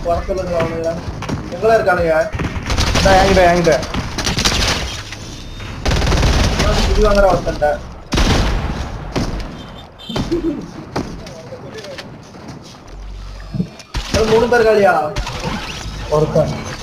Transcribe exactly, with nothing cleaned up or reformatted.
வர சொல்லுங்க அவனுங்க எங்கெல்லாம் இருக்கானுங்க அதான் என்கிட்ட என்கிட்ட குடி வாங்குற ஒருத்தன்ட்ட மூணு பேர் காலியா ஒருத்தன்